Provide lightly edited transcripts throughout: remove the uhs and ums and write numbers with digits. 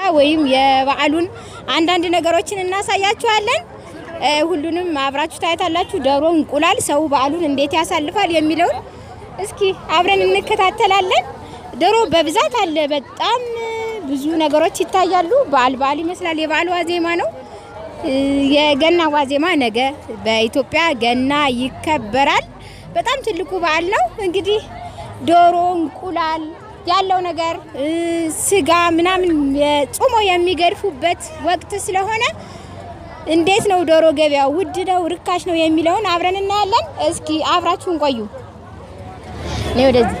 ወይም የበዓሉን አንዳንድ ነገሮችን እናሳያችኋለን ሁሉንም አብራችሁ ታያታላችሁ ዶሮ እንቁላል ሰው በዓሉን እንዴት ያሳልፋል የሚለው እስኪ አብረን እንከታተላለን ዶሮ በብዛት አለ በጣም ብዙ ነገሮች ይታያሉ በዓል ይመስላል የበዓሉ ዋዜማ ነው የገና ዋዜማ ነገ በኢትዮጵያ ገና ይከበራል በጣም ትልቁ በዓል ነው እንግዲህ ዶሮ እንቁላል ያለው ነገር ስጋ ምናምን ጾሞ የሚገርፉበት ወቅት ስለሆነ እንዴት ነው ዶሮ ገበያው ውድ ነው ርካሽ ነው የሚለውን አብረን እናያለን እስኪ አብራችሁን ቆዩ ነው ወደዚህ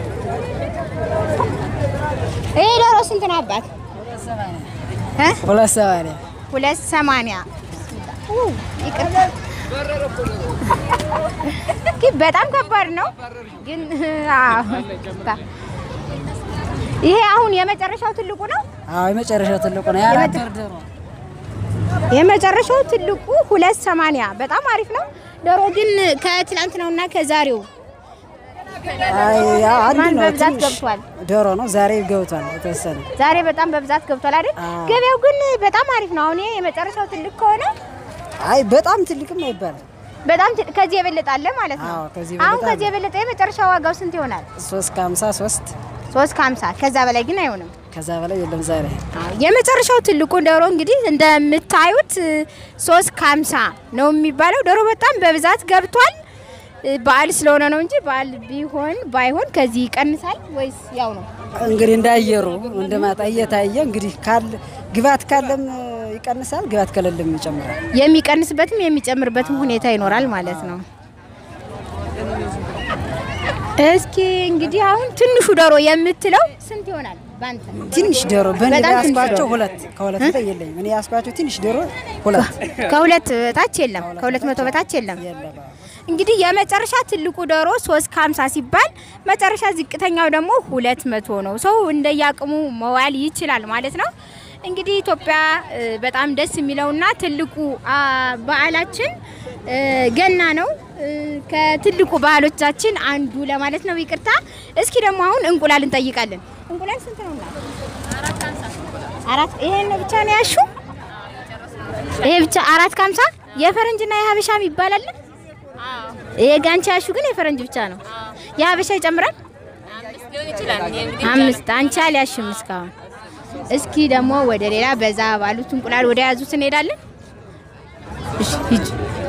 ዶሮ ስንት ነው አባት 280 ይቅርታ በጣም ከባድ ነው ግን ይሄ አሁን የመጨረሻው ትልቁ ነው የመጨረሻው ትልቁ ነው ያራት ዶሮ የመጨረሻው ትልቁ 280 በጣም አሪፍ ነው ዶሮ ግን ከትላንት ነውና ከዛሬው አንድ ነው በብዛት ገብቷል ዶሮ ነው ዛሬ ገብቷል ተሰለ ዛሬ በጣም በብዛት ገብቷል አይደል ገበያው ግን በጣም አሪፍ ነው አሁን የመጨረሻው ትልቅ ከሆነ በጣም ትልቅም አይባልም በጣም ከዚህ የበለጣለ ማለት ነው አሁን ከዚህ የበለጠ የመጨረሻው ዋጋው ስንት ይሆናል 350 ከዛ በላይ ግን አይሆንም ከዛ በላይ የለም ዛሬ የመጨረሻው ትልቁ ዶሮ እንግዲህ እንደምታዩት 350 ነው የሚባለው ዶሮ በጣም በብዛት ገብቷል በዓል ስለሆነ ነው እንጂ በዓል ባይሆን ከዚህ ይቀንሳል ወይስ ያው ነው እንግዲህ እንዳየሩ እንደማታ እየታየ እንግዲህ ግባት ካለም ይቀንሳል ግባት ከሌለም ይጨምራል የሚቀንስበትም የሚጨምርበትም ሁኔታ ይኖራል ማለት ነው እስኪ እንግዲህ አሁን ትንሹ ዶሮ የምትለው ስንት ይሆናል ባንተ ትንሽ ዶሮ በእንዳስኳቸው ከሁለት ላይ የለም እኔ ያስኳቸው ትንሽ ዶሮ ከሁለት በታች የለም ከ200 በታች የለም እንግዲህ የመጨረሻ ትልቁ ዶሮ 350 ሲባል መጨረሻ ዝቅተኛው ደግሞ 200 ነው ሰው እንደያቅሙ መዋል ይችላል ማለት ነው እንግዲህ ኢትዮጵያ በጣም ደስ የሚለውና ትልቁ በዓላችን ገና ነው ከትልቁ በዓሎቻችን አንዱ ለማለት ነው ይቅርታ እስኪ ደግሞ አሁን እንቁላል እንጠይቃለን እንቁላል ስንት ነው 4 ይሄን ብቻ ነው ያሹ ይሄ ብቻ 450 የፈረንጅና የሀበሻም ይባላል ይሄ ጋንቻ ያሹ ግን የፈረንጅ ብቻ ነው የሀበሻ ይጨምራል 5 አንቻ ሊያሽም እስካሁን እስኪ ደግሞ ወደ ሌላ በዛ ባሉት እንቁላል ወደ ያዙት እንሄዳለን እሺ ሂጅ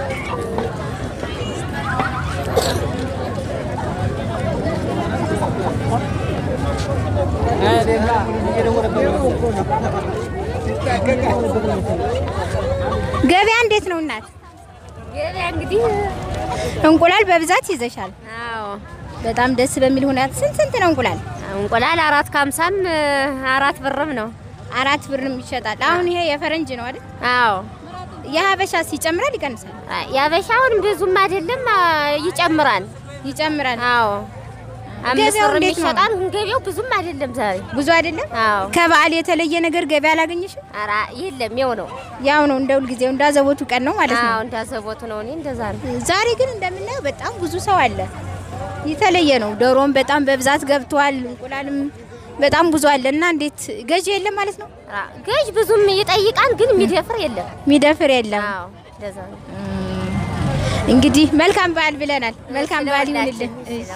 ገበያ እንዴት ነው እናት ገበያ እንግዲህ እንቁላል በብዛት ይዘሻል አዎ በጣም ደስ በሚል ሁኔታ ስንት ነው እንቁላል 450ም 4 ብርም ነው 4 ብርም ይሸጣል አሁን ይሄ የፈረንጅ ነው አይደል አዎ የሀበሻስ ይጨምራል ይቀንሳል ያበሻውን ብዙም አይደለም ይጨምራል አዎ ገበያው እንዴት ይሸጣል ገበያው ብዙም አይደለም ዛሬ ብዙ አይደለም አዎ ከበዓል የተለየ ነገር ገበያ አላገኘሽም አራ የለም ያው ነው እንደው ጊዜው እንዳዘቦቱ ቀን ነው ማለት ነው አዎ እንዳዘቦቱ ነው እኔ እንደዛ ነው ዛሬ ግን እንደምናየው በጣም ብዙ ሰው አለ የተለየ ነው ዶሮም በጣም በብዛት ገብቷል እንቁላልም በጣም ብዙ አለና እንዴት ገዥ የለም ማለት ነው ገዥ ብዙም ይጠይቃል ግን ሚደፍር የለም አዎ እንደዛ ነው እንግዲህ መልካም በዓል ብለናል መልካም በዓል ይሁንልን እሺ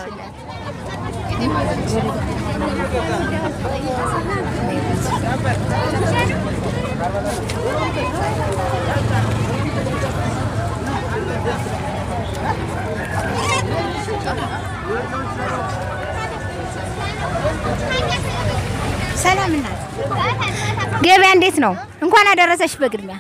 ሰላም እናት ገበያ እንዴት ነው እንኳን አደረሰሽ በግርሚያ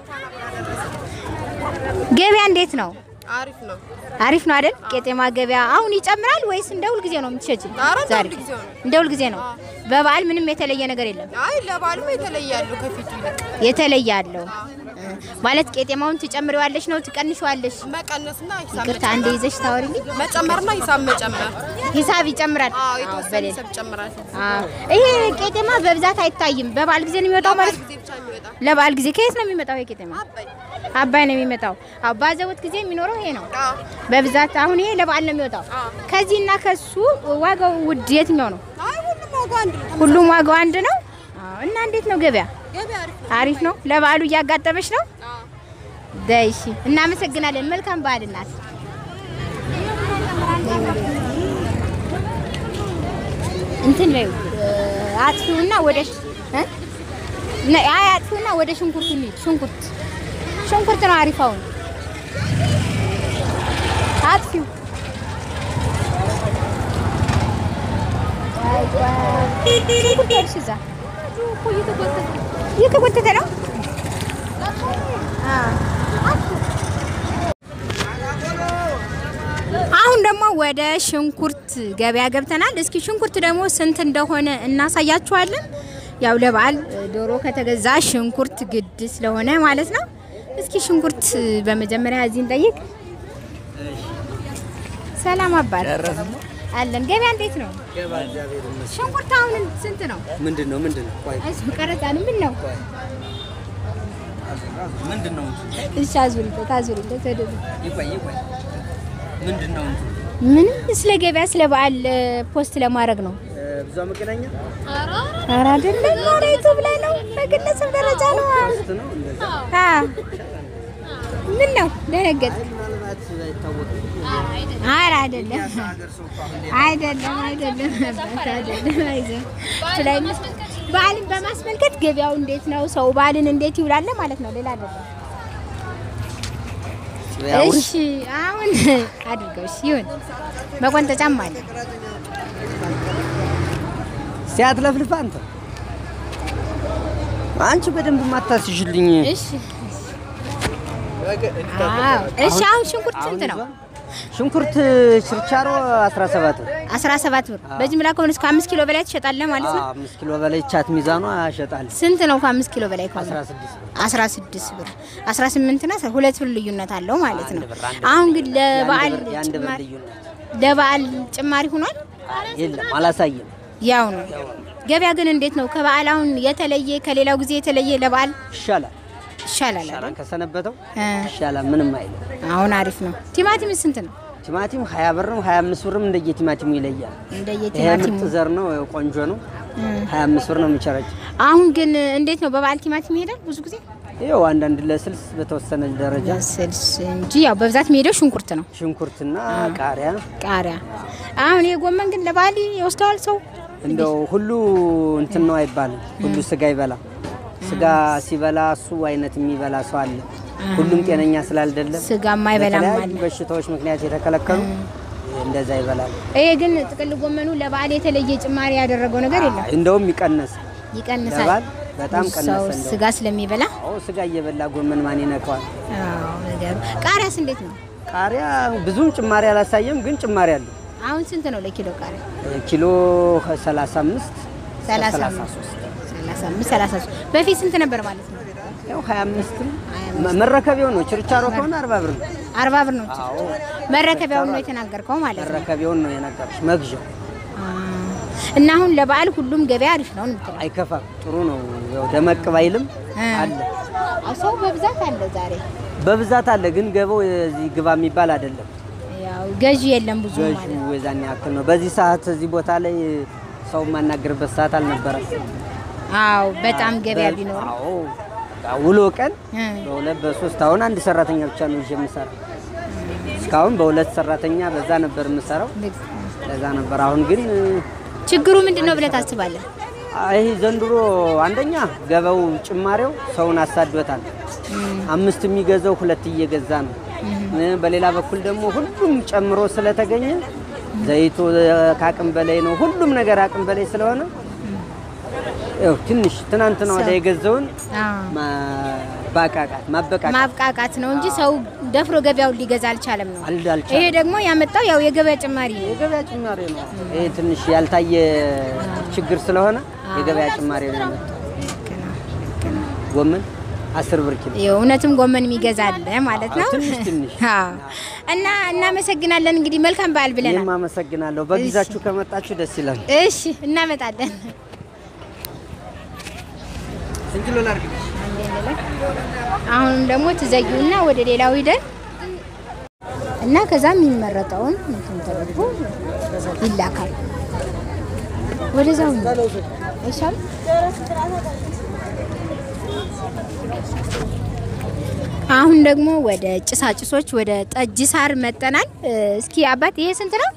ገበያ እንዴት ነው አሪፍ ነው አይደል ቄጤማ ገበያ አሁን ይጨምራል ወይስ እንደውል ጊዜ ነው የምትሸጪ ዛሬ እንደውል ጊዜ ነው በበዓል ምንም የተለየ ነገር የለም አይ ለበዓሉ የተለያለው ከፊቱ የተለያለው ማለት ቄጤማውን ትጨምሪዋለሽ ነው ትቀንሽዋለሽ መቀነስና ሂሳብ ይቅርታ አንዴ ይዘሽ ታወሪልኝ መጨመርና ሂሳብ ይጨምራል አዎ የተወሰነ ሂሳብ ይጨምራል ይሄ ቄጤማ በብዛት አይታይም በበዓል ጊዜ ነው የሚወጣው ማለት ለበዓል ጊዜ ከየት ነው የሚመጣው ይሄ ቄጤማ አባይ ነው የሚመጣው አባዘውት ጊዜ የሚኖረው ይሄ ነው በብዛት አሁን ይሄ ለበዓል ነው የሚወጣው ከዚህና ከሱ ዋጋው ውድ የትኛው ነው አይ ሁሉም ዋጋው አንድ ነው ሁሉም ዋጋው አንድ ነው እና እንዴት ነው ገበያ አሪፍ ነው ለበዓሉ እያጋጠመሽ ነው ዳይሺ እናመሰግናለን መልካም በዓል እናት እንትን ላይ አጥፉና ወደ አጥፉና ወደ ሽንኩርቱ እንሂድ ሽንኩርት ነው አሪፋው አጥፊው ሽንኩርት እርሽዛ እየተጎተተ ነው አሁን ደግሞ ወደ ሽንኩርት ገበያ ገብተናል እስኪ ሽንኩርት ደግሞ ስንት እንደሆነ እናሳያችኋለን ያው ለበዓል ዶሮ ከተገዛ ሽንኩርት ግድ ስለሆነ ማለት ነው እስኪ ሽንኩርት በመጀመሪያ እዚህ እንጠይቅ ሰላም አባት አለን ገበያ እንዴት ነው ሽንኩርት አሁን ስንት ነው ምንድነው ቆይ አይስ ቀረጻን ምንድነው እሺ አዙሪ ተደዱ ይቆይ ምንድነው ምንም ስለ ገበያ ስለ በዓል ፖስት ለማድረግ ነው ብዙ መገናኛ አራ አይደለም ማሬቱ ብላይ ነው በግለሰብ ደረጃ ነው ምን ነው ደነገጥ አራ አይደለም በዓልን በማስመልከት ገበያው እንዴት ነው ሰው በዓልን እንዴት ይውላል ማለት ነው ሌላ አይደለም እሺ አሁን አድርገው እሺ ይሁን መቆንጠጫም አለ ሲያትለፍልፍ አንቺ በደንብ ማታስሽልኝ እሺ እሺ አሁን ሽንኩርት ስንት ነው ሽንኩርት ችርቻሮ 17 ብር በጅምላ ከሆነ እስከ 5 ኪሎ በላይ ትሸጣለህ ማለት ነው 5 ኪሎ በላይ ቻት ሚዛኑ ያሸጣል ስንት ነው ከ5 ኪሎ በላይ ከሆነ 16 ብር 18 እና 2 ብር ልዩነት አለው ማለት ነው አሁን ግን ለበዓል ጭማሪ ሆኗል የለም አላሳየም ያው ነው ገበያ ግን እንዴት ነው ከበዓል አሁን የተለየ ከሌላው ጊዜ የተለየ ለበዓል ይሻላል ከሰነበተው ይሻላል ምንም አይደለም አሁን አሪፍ ነው ቲማቲም ስንት ነው ቲማቲም 20 ብርም 25 ብርም እንደየቲማቲሙ ይለያል እንደየቲማቲሙ ዘር ነው ቆንጆ ነው 25 ብር ነው የሚቸረጅ አሁን ግን እንዴት ነው በበዓል ቲማቲም ይሄዳል ብዙ ጊዜ ይሄው አንዳንድ ለስልስ በተወሰነ ደረጃ ስልስ እንጂ ያው በብዛት የሚሄደው ሽንኩርትና ቃሪያ አሁን የጎመን ግን ለበዓል ይወስደዋል ሰው እንደው ሁሉ እንትን ነው አይባልም ሁሉ ስጋ ይበላ ስጋ ሲበላ እሱ አይነት የሚበላ ሰው አለ ሁሉም ጤነኛ ስላልደለ ስጋ የማይበላም አለ በሽታዎች ምክንያት የተከለከሉ እንደዛ ይበላል ይሄ ግን ጥቅል ጎመኑ ለበዓል የተለየ ጭማሪ ያደረገው ነገር የለም እንደውም ይቀንሳል በጣም ቀነሰ ስጋ ስለሚበላ ስጋ እየበላ ጎመን ማን ይነካዋል ነገሩ ቃሪያስ እንዴት ነው ቃሪያ ብዙም ጭማሪ አላሳየም ግን ጭማሪ አለ አሁን ስንት ነው ለኪሎ ቃሪያ ኪሎ 35 በፊት ስንት ነበር ማለት ነው ያው 25 መረከቢያው ነው ችርቻሮ ከሆነ 40 ብር ነው አዎ መረከቢያው ነው የተናገርከው ማለት ነው መረከቢያው ነው የነገርሽ መግዣው እና አሁን ለበዓል ሁሉም ገበያ አሪፍ ነው እንዴ አይከፋም ጥሩ ነው ያው ደመቅ ባይልም አለ ሰው በብዛት አለ ዛሬ በብዛት አለ ግን ገበው እዚህ ግባ የሚባል አይደለም ያው ገዢ የለም ብዙ ማለት ገዢ ወዛኛ ያክል ነው በዚህ ሰዓት እዚህ ቦታ ላይ ሰው ማናገርበት ሰዓት አልነበረም አው በጣም ገበያ ቢኖር አው ውሎ ቀን በሁለት በሶስት አሁን አንድ ሰራተኛ ብቻ ነው የምሰራ እስካሁን በሁለት ሰራተኛ በዛ ነበር የምሰራው ለዛ ነበር አሁን ግን ችግሩ ምንድነው ብለህ ታስባለህ አይ ዘንድሮ አንደኛ ገበው ጭማሪው ሰውን አሳድወታል 5 የሚገዛው 2 እየገዛ ነው በሌላ በኩል ደግሞ ሁሉም ጨምሮ ስለተገኘ ዘይቱ ካቅም በላይ ነው ሁሉም ነገር አቅም በላይ ስለሆነ ያው ትንሽ ትናንት ነው ወደ የገዛውን ማብቃቃት ነው እንጂ ሰው ደፍሮ ገበያው ሊገዛ አልቻለም ነው ይሄ ደግሞ ያመጣው ያው የገበያ ጭማሪ ነው ይሄ ትንሽ ያልታየ ችግር ስለሆነ የገበያ ጭማሪ ነው ጎመን 10 ብር ኪሎ የእውነትም ጎመን የሚገዛ አለ ማለት ነው ትንሽ እና እናመሰግናለን እንግዲህ መልካም በዓል ብለናል እኔም አመሰግናለሁ በጊዜያችሁ ከመጣችሁ ደስ ይላል እሺ እናመጣለን እንግዲህ ላርግ አሁን ደግሞ ትዘጊውና ወደ ሌላው ሂደን እና ከዛም የሚመረጠውን እንትን ተደርጎ ይላካል ወደዛው አይሻል አሁን ደግሞ ወደ ጭሳጭሶች ወደ ጠጅ ሳር መጠናል። እስኪ አባት ይሄ ስንት ነው?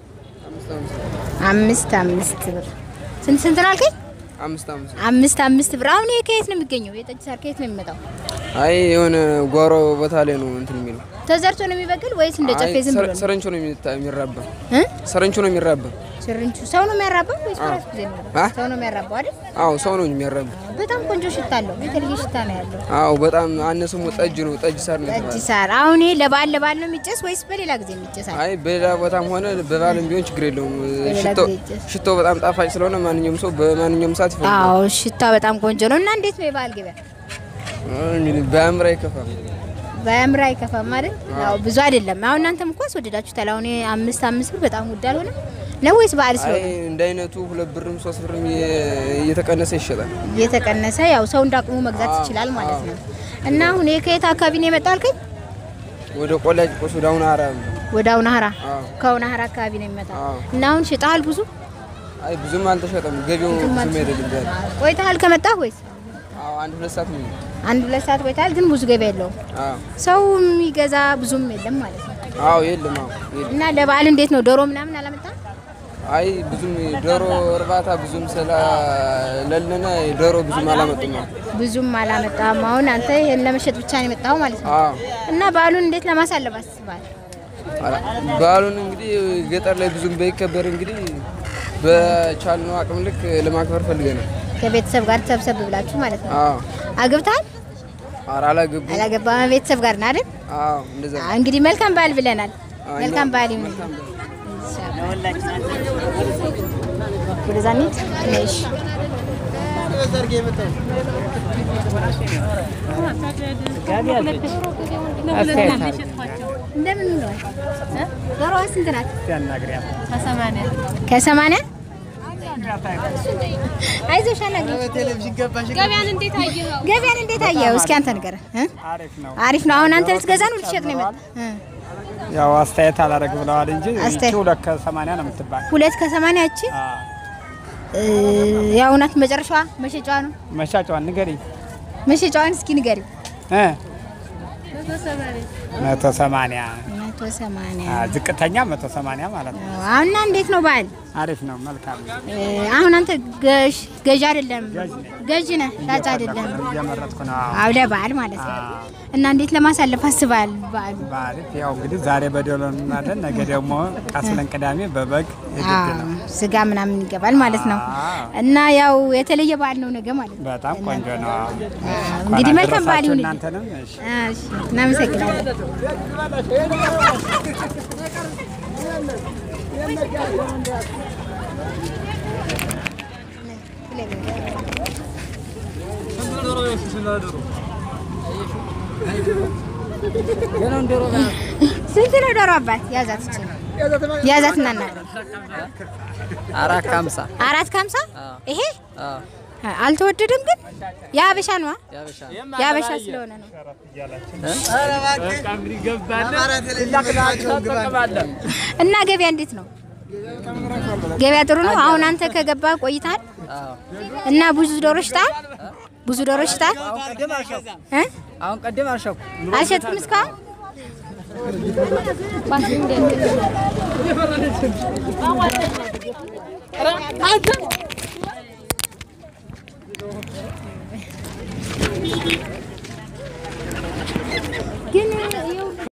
5 ብር። ስንት ነው አልከኝ? 5 ብር። አሁን ይሄ ከየት ነው የሚገኘው? የጠጅ ሳር ከየት ነው የሚመጣው? አይ የሆነ ጓሮ ቦታ ላይ ነው እንትን የሚለው። ተዘርቶ ነው የሚበቅል ወይስ እንደ ጨፌ ዝም ብሎ? ሰረንቹ ነው የሚራባ። ሰረንቹ ነው የሚራባ። ሰረንቹ ሰው ነው የሚያራባው ወይስ ፈረስ ጊዜ ነው? ሰው ነው የሚያራባው አይደል? አዎ ሰው ነው የሚያራባ። በጣም ቆንጆ ሽታ አለው። የተለየ ሽታ ነው ያለው። አዎ በጣም አነሱም ጠጅ ነው። ጠጅ ሳር ነው። ጠጅ ሳር አሁን ይሄ ለባል ነው የሚጨስ ወይስ በሌላ ጊዜ የሚጨሳል? አይ በሌላ ቦታም ሆነ በባልም ቢሆን ችግር የለውም። ሽታው በጣም ጣፋጭ ስለሆነ ማንኛውም ሰው በማንኛውም ሰዓት ይፈልጋል። አዎ ሽታው በጣም ቆንጆ ነው። እና እንዴት ነው የባል ገበያ? በአምራ ይከፋል። በአምራ ይከፋል ማለት ያው ብዙ አይደለም። አሁን እናንተም እኮ አስወደዳችሁታል። አሁን 5 ብር በጣም ውድ አልሆነም ነው ወይስ በዓል ስለሆነ? አይ እንደ አይነቱ 2 ብርም 3 ብርም እየተቀነሰ ይሸጣል። እየተቀነሰ ያው ሰው እንዳቅሙ መግዛት ይችላል ማለት ነው። እና አሁን ከየት አካባቢ ነው የመጣው አልከኝ? ወደ ቆላጭ ቆስ ወደ አውናራ። ወደ አውናራ ከአውናራ አካባቢ ነው የሚመጣው። እና አሁን ሽጣል ብዙ? አይ ብዙም አልተሸጠም። ገቢው ብዙም አይደለም። ቆይተሃል ከመጣህ ወይስ? አዎ 1-2 ሰዓት ነው። 1-2 ሰዓት ቆይተሃል፣ ግን ብዙ ገበያ የለውም። ሰው የሚገዛ ብዙም የለም ማለት ነው። አዎ የለም። እና ለበዓል እንዴት ነው ዶሮ ምናምን አላመጣም? አይ ብዙም ዶሮ እርባታ ብዙም ስለሌለና ዶሮ ብዙም አላመጣም። ብዙም አላመጣም። አሁን አንተ ይሄን ለመሸጥ ብቻ ነው የመጣው ማለት ነው። እና በዓሉን እንዴት ለማሳለፍ አስባል? በዓሉን እንግዲህ ገጠር ላይ ብዙም ባይከበር እንግዲህ በቻልነው አቅም ልክ ለማክበር ፈልገናል። ከቤተሰብ ጋር ተሰብሰብ ብላችሁ ማለት ነው። አግብታል? ኧረ አላገባም። ቤተሰብ ጋር ነው አይደል? አዎ እንደዛ። እንግዲህ መልካም በዓል ብለናል። መልካም በዓል ይሁን። ወደዛ እንሂድ። እሺ እንደምን ነው? ዶሮዋ ስንት ናት? ከ80 አይዞሽ አናግሪኝ። ገበያን እንዴት አየኸው? እስኪ አንተ ንገረን። አሪፍ ነው። አሁን አንተ ልትገዛ ነው ልትሸጥ ነው የመጣው? ያው አስተያየት አላደርግ ብለዋል እንጂ እቺ 2 ከ80 ነው የምትባል። 2 ከ80 እቺ ያው ናት። መጨረሻዋ መሸጫዋ ነው። መሸጫዋን ንገሪኝ። መሸጫዋን እስኪ ንገሪኝ። 180 ዝቅተኛ 180 ማለት ነው። አሁን እንዴት ነው በዓል? አሪፍ ነው። መልካም ነው። አሁን አንተ ገዥ አይደለም፣ ገዥ ነህ፣ ሻጭ አይደለም። እየመረጥኩ ነው። አውደ በዓል ማለት ነው። እና እንዴት ለማሳለፍ አስባል በዓሉ? በዓል ያው እንግዲህ ዛሬ በዶሮ እናደን፣ ነገ ደግሞ ቀስ ብለን ቅዳሜ በበግ ስጋ ምናምን ይገባል ማለት ነው። እና ያው የተለየ በዓል ነው ነገ ማለት ነው። በጣም ቆንጆ ነው። እንግዲህ መልካም በዓል ይሁን። እናንተንም እሺ፣ እናመሰግናለን። ስንት ነው ዶሮ አባት? ያዛት ያዛትና እናድርግ። 450 ይሄ አልተወደደም ግን የሀበሻ ነው። የሀበሻ ስለሆነ ነው። እና ገበያ እንዴት ነው? ገበያ ጥሩ ነው። አሁን አንተ ከገባ ቆይታል እና ብዙ ዶሮ ሽጣል? ብዙ ዶሮ ሽጣል? አሁን ቀደም አልሸጥኩም እስካሁን።